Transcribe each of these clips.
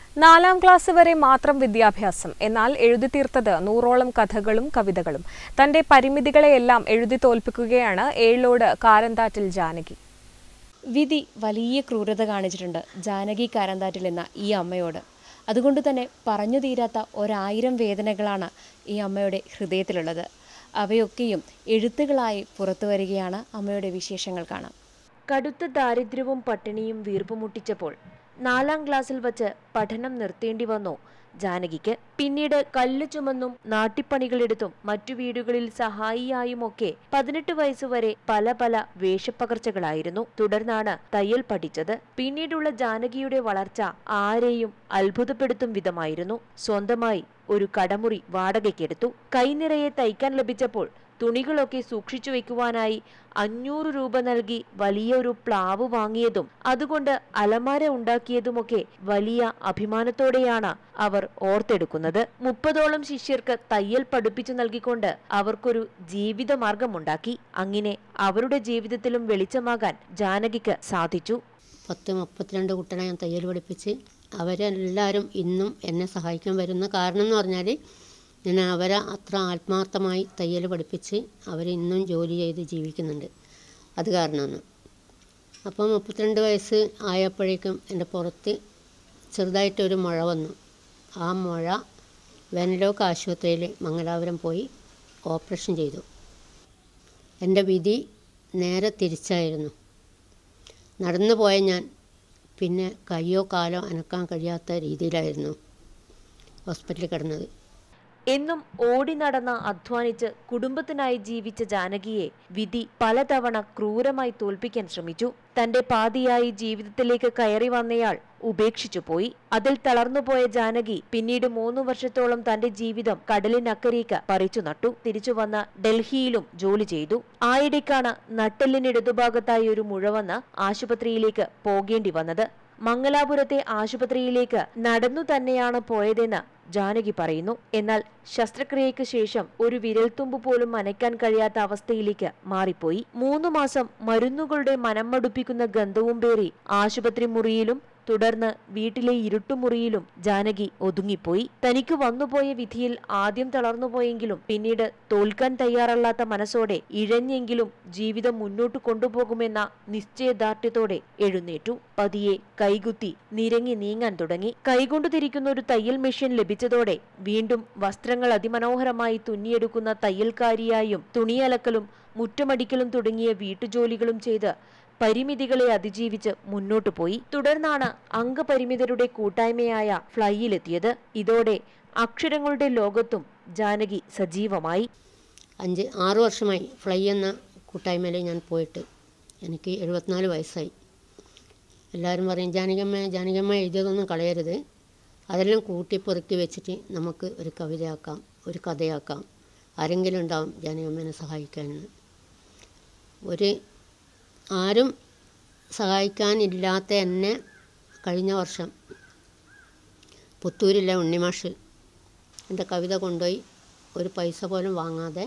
4ാം class വരെ മാത്രം വിദ്യാഭ്യാസം. എന്നാൽ എഴുതി തീർത്തത് 100ഓളം കഥകളും കവിതകളും. തന്റെ പരിമിതികളെയെല്ലാം എഴുതി തോൽപ്പിക്കുകയാണ് ഏഴിലോട് കാരന്താറ്റിൽ ജാനകി. വിധി വലിയ ക്രൂരത കാണിച്ചിട്ടുണ്ട് ജാനകി കാരന്താറ്റിൽ എന്ന ഈ അമ്മയോട്. അതുകൊണ്ട് തന്നെ പറഞ്ഞു തീരാത്ത 1000 വേദനകളാണ് ഈ അമ്മയുടെ ഹൃദയത്തിലുള്ളത്. അവയൊക്കെയും എഴുത്തുകളായി പുറത്തു വരികയാണ്. അമ്മയുടെ വിശേഷങ്ങൾ കാണാം. കടുത്ത ദാരിദ്ര്യവും പട്ടിണിയും വീർപ്പുമുട്ടിച്ചപ്പോൾ 4ാം ക്ലാസ്സിൽ വച്ച് പഠനം നിർത്തേണ്ടി വന്നു ജാനകിക്ക്. പിന്നീട് കല്ല് ചുമന്നും നാട്ടിപ്പണികളെടുത്തും മറ്റു വീടുകളിൽ സഹായിയായുമൊക്കെ 18 വയസ്സുവരെ പല വേഷപ്പകർച്ചകളായിരുന്നു. തുടർന്നാണ് തയ്യൽ പഠിച്ചത്. പിന്നീടുള്ള ജാനകിയുടെ വളർച്ച ആരെയും അത്ഭുതപ്പെടുത്തും വിധമായിരുന്നു. സ്വന്തമായി ഒരു കടമുറി വാടകയ്ക്കെടുത്തു. കൈനിറയെ തയ്ക്കാൻ ലഭിച്ചപ്പോൾ തുണികളൊക്കെ സൂക്ഷിച്ചു വെക്കുവാനായി 500 രൂപ നൽകി വലിയൊരു പ്ലാവ് വാങ്ങിയതും അതുകൊണ്ട് അലമാര ഉണ്ടാക്കിയതുമൊക്കെ വലിയ അഭിമാനത്തോടെയാണ് അവർ ഓർത്തെടുക്കുന്നത്. 30ഓളം ശിഷ്യർക്ക് തയ്യൽ പഠിപ്പിച്ചു നൽകിക്കൊണ്ട് അവർക്കൊരു ജീവിതമാർഗമുണ്ടാക്കി. അങ്ങനെ അവരുടെ ജീവിതത്തിലും വെളിച്ചമാകാൻ ജാനകിക്ക് സാധിച്ചു. 32 കുട്ടികളെ ഞാൻ തയ്യൽ പഠിപ്പിച്ച് അവരെല്ലാവരും ഇന്നും എന്നെ സഹായിക്കാൻ വരുന്ന കാരണം എന്ന് പറഞ്ഞാൽ ഞാൻ അവരെ അത്ര ആത്മാർത്ഥമായി തയ്യൽ പഠിപ്പിച്ച് അവരിന്നും ജോലി ചെയ്ത് ജീവിക്കുന്നുണ്ട്. അത് കാരണമാണ്. അപ്പോൾ 32 വയസ്സ് ആയപ്പോഴേക്കും എൻ്റെ പുറത്ത് ചെറുതായിട്ടൊരു മുഴ വന്നു. ആ മുഴ വെനലോക്ക് ആശുപത്രിയിൽ മംഗലാപുരം പോയി ഓപ്പറേഷൻ ചെയ്തു. എൻ്റെ വിധി നേരെ തിരിച്ചായിരുന്നു. നടന്നു പോയ ഞാൻ പിന്നെ കയ്യോ കാലോ അനക്കാൻ കഴിയാത്ത രീതിയിലായിരുന്നു ഹോസ്പിറ്റലിൽ കിടന്നത്. എന്നും ഓടി നടന്ന അധ്വാനിച്ച് കുടുംബത്തിനായി ജീവിച്ച ജാനകിയെ വിധി പലതവണ ക്രൂരമായി തോൽപ്പിക്കാൻ ശ്രമിച്ചു. തന്റെ പാതിയായി ജീവിതത്തിലേക്ക് കയറി വന്നയാൾ ഉപേക്ഷിച്ചു പോയി. അതിൽ തളർന്നുപോയ ജാനകി പിന്നീട് 3 വർഷത്തോളം തന്റെ ജീവിതം കടലിനക്കരയ്ക്ക് പറിച്ചു നട്ടു. തിരിച്ചു വന്ന ഡൽഹിയിലും ജോലി ചെയ്തു. ആയിടയ്ക്കാണ് നട്ടെല്ലിന് ഇടതുഭാഗത്തായി ഒരു മുഴ വന്ന് ആശുപത്രിയിലേക്ക് പോകേണ്ടി വന്നത്. മംഗലാപുരത്തെ ആശുപത്രിയിലേക്ക് നടന്നു തന്നെയാണ് പോയതെന്ന് ജാനകി പറയുന്നു. എന്നാൽ ശസ്ത്രക്രിയയ്ക്ക് ശേഷം ഒരു വിരൽത്തുമ്പ് പോലും അനയ്ക്കാൻ കഴിയാത്ത അവസ്ഥയിലേക്ക് മാറിപ്പോയി. 3 മാസം മരുന്നുകളുടെ മനം മടുപ്പിക്കുന്ന ഗന്ധവും പേറി ആശുപത്രി മുറിയിലും തുടർന്ന് വീട്ടിലെ ഇരുട്ടുമുറിയിലും ജാനകി ഒതുങ്ങിപ്പോയി. തനിക്ക് വന്നുപോയ വിധിയിൽ ആദ്യം തളർന്നുപോയെങ്കിലും പിന്നീട് തോൽക്കാൻ തയ്യാറല്ലാത്ത മനസ്സോടെ ഇഴഞ്ഞെങ്കിലും ജീവിതം മുന്നോട്ട് കൊണ്ടുപോകുമെന്ന നിശ്ചയദാർഢ്യത്തോടെ എഴുന്നേറ്റു. പതിയെ കൈകുത്തി നിരങ്ങി നീങ്ങാൻ തുടങ്ങി. കൈകൊണ്ടു തിരിക്കുന്ന ഒരു തയ്യൽ മെഷീൻ ലഭിച്ചതോടെ വീണ്ടും വസ്ത്രങ്ങൾ അതിമനോഹരമായി തുന്നിയെടുക്കുന്ന തയ്യൽക്കാരിയായും തുണിയലക്കലും മുറ്റമടിക്കലും തുടങ്ങിയ വീട്ടുജോലികളും ചെയ്ത് പരിമിതികളെ അതിജീവിച്ച് മുന്നോട്ടു പോയി. തുടർന്നാണ് അംഗപരിമിതരുടെ കൂട്ടായ്മയായ ഫ്ലൈയിലെത്തിയത്. ഇതോടെ അക്ഷരങ്ങളുടെ ലോകത്തും ജാനകി സജീവമായി. 6 വർഷമായി ഫ്ലൈ എന്ന കൂട്ടായ്മയിൽ ഞാൻ പോയിട്ട്. എനിക്ക് 74 വയസ്സായി. എല്ലാവരും പറയും ജാനകിയമ്മ എഴുതിയതൊന്നും കളയരുത്, അതെല്ലാം കൂട്ടിപ്പെറുക്കി വെച്ചിട്ട് നമുക്ക് ഒരു കവിതയാക്കാം, ഒരു കഥയാക്കാം, ആരെങ്കിലും ഉണ്ടാവും ജാനകിയമ്മേനെ സഹായിക്കാനെന്ന്. ആരും സഹായിക്കാനില്ലാത്ത എന്നെ കഴിഞ്ഞ വർഷം പുത്തൂരിലെ ഉണ്ണിമാഷ് എൻ്റെ കവിത കൊണ്ടുപോയി ഒരു പൈസ പോലും വാങ്ങാതെ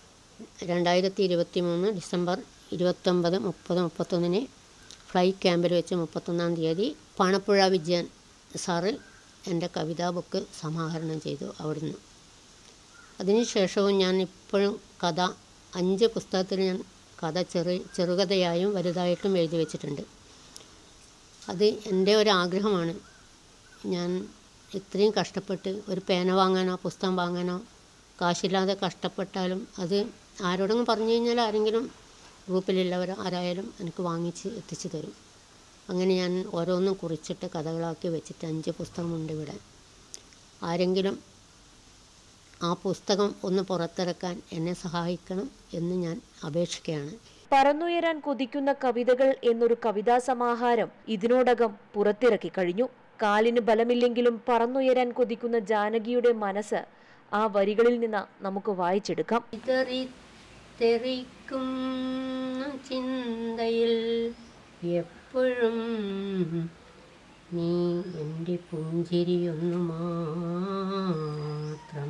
2023 ഡിസംബർ 29, 30, 31 ഫ്ലൈ ക്യാമ്പിൽ വെച്ച് 31-ാം തീയതി പാണപ്പുഴ വിജയൻ സാറ് എൻ്റെ കവിതാ ബുക്ക് സമാഹരണം ചെയ്തു അവിടുന്ന്. അതിനുശേഷവും ഞാൻ ഇപ്പോഴും കഥ 5 പുസ്തകത്തിൽ ഞാൻ കഥ ചെറുകഥയായും വലുതായിട്ടും എഴുതി വെച്ചിട്ടുണ്ട്. അത് എൻ്റെ ഒരു ആഗ്രഹമാണ്. ഞാൻ ഇത്രയും കഷ്ടപ്പെട്ട് ഒരു പേന വാങ്ങാനോ പുസ്തകം വാങ്ങാനോ കാശില്ലാതെ കഷ്ടപ്പെട്ടാലും അത് ആരോടെങ്കിലും പറഞ്ഞു കഴിഞ്ഞാൽ ആരെങ്കിലും ഗ്രൂപ്പിലുള്ളവർ ആരായാലും എനിക്ക് വാങ്ങിച്ച് എത്തിച്ചു തരും. അങ്ങനെ ഞാൻ ഓരോന്നും കുറിച്ചിട്ട് കഥകളാക്കി വെച്ചിട്ട് 5 പുസ്തകമുണ്ട് ഇവിടെ. ആരെങ്കിലും ആ പുസ്തകം ഒന്ന് പുറത്തിറക്കാൻ എന്നെ സഹായിക്കണം എന്ന് ഞാൻ അപേക്ഷിക്കുകയാണ്. പറന്നുയരാൻ കൊതിക്കുന്ന കവിതകൾ എന്നൊരു കവിതാ സമാഹാരം ഇതിനോടകം പുറത്തിറക്കി കഴിഞ്ഞു. കാലിന് ബലമില്ലെങ്കിലും പറന്നുയരാൻ കൊതിക്കുന്ന ജാനകിയുടെ മനസ്സ് ആ വരികളിൽ നിന്ന് നമുക്ക് വായിച്ചെടുക്കാം. തെറിക്കും ചിന്തയിൽ എപ്പോഴും നീ എൻ്റെ പുഞ്ചിരിയൊന്നു മാത്രം,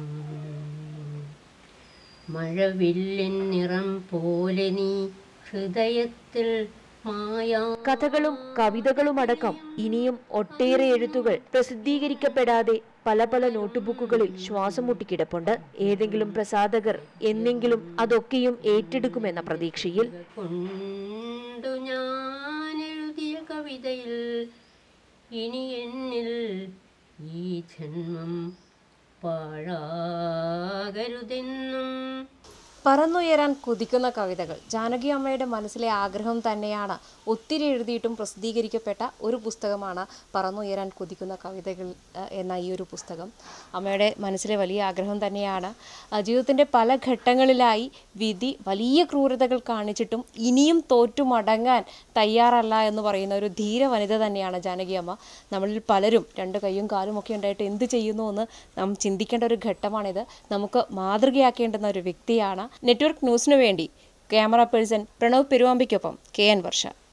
മഴവില്ലിൻ നിറം പോലെ നീ ഹൃദയത്തിൽ കഥകളും കവിതകളും അടക്കം ഇനിയും ഒട്ടേറെ എഴുത്തുകൾ പ്രസിദ്ധീകരിക്കപ്പെടാതെ പല പല നോട്ടുബുക്കുകളിൽ ശ്വാസം മുട്ടിക്കിടപ്പുണ്ട്. ഏതെങ്കിലും പ്രസാധകർ എന്നെങ്കിലും അതൊക്കെയും ഏറ്റെടുക്കുമെന്ന പ്രതീക്ഷയിൽ. ഞാൻ എഴുതിയ കവിതയിൽ ഇനി എന്നിൽ ഈ ജന്മം പാഴാകരുതെന്നും. പറന്നുയരാൻ കൊതിക്കുന്ന കവിതകൾ ജാനകി അമ്മയുടെ മനസ്സിലെ ആഗ്രഹം തന്നെയാണ്. ഒത്തിരി എഴുതിയിട്ടും പ്രസിദ്ധീകരിക്കപ്പെട്ട ഒരു പുസ്തകമാണ് പറന്നുയരാൻ കൊതിക്കുന്ന കവിതകൾ എന്ന ഈ ഒരു പുസ്തകം. അമ്മയുടെ മനസ്സിലെ വലിയ ആഗ്രഹം തന്നെയാണ്. ജീവിതത്തിൻ്റെ പല ഘട്ടങ്ങളിലായി വിധി വലിയ ക്രൂരതകൾ കാണിച്ചിട്ടും ഇനിയും തോറ്റുമടങ്ങാൻ തയ്യാറല്ല എന്ന് പറയുന്ന ഒരു ധീര വനിത തന്നെയാണ് ജാനകി അമ്മ. നമ്മളിൽ പലരും രണ്ട് കൈയും കാലും ഒക്കെ ഉണ്ടായിട്ട് എന്ത് ചെയ്യുന്നു എന്ന് നാം ചിന്തിക്കേണ്ട ഒരു ഘട്ടമാണിത്. നമുക്ക് മാതൃകയാക്കേണ്ടുന്ന ഒരു വ്യക്തിയാണ്. നെറ്റ്വർക്ക് ന്യൂസിനു വേണ്ടി ക്യാമറ പേഴ്സൺ പ്രണവ് പെരുവാമ്പിക്കൊപ്പം KN വർഷ.